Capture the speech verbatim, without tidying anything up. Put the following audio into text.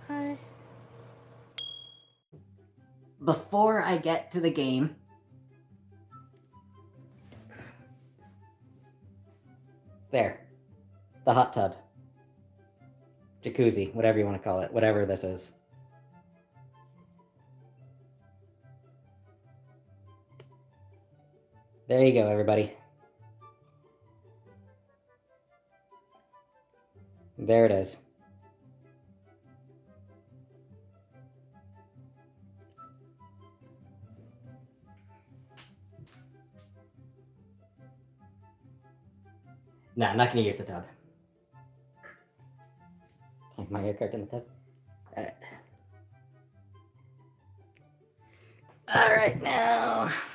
Hi. Before I get to the game, there, the hot tub, jacuzzi, whatever you want to call it, whatever this is. There you go, everybody. There it is. No, I'm not going to use the tub. Okay, my hair card in the tub. Alright. Alright, now...